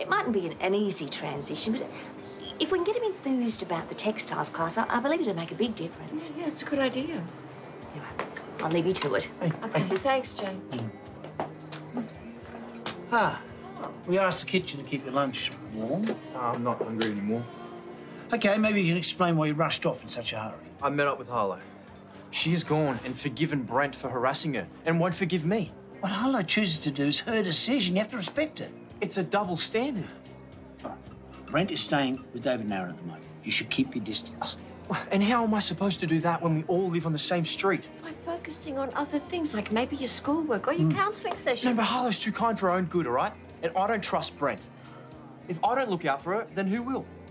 It mightn't be an easy transition, but if we can get him enthused about the textiles class, I believe it'll make a big difference. Yeah, it's a good idea. Anyway, I'll leave you to it. Okay, thanks, Jane. We asked the kitchen to keep your lunch warm. I'm not hungry anymore. Okay, maybe you can explain why you rushed off in such a hurry. I met up with Harlow. She has gone and forgiven Brent for harassing her and won't forgive me. What Harlow chooses to do is her decision. You have to respect it. It's a double standard. Brent is staying with David Narron at the moment. You should keep your distance. And how am I supposed to do that when we all live on the same street? By focusing on other things, like maybe your schoolwork or your counselling sessions. No, but Harlow's too kind for her own good, all right? And I don't trust Brent. If I don't look out for her, then who will?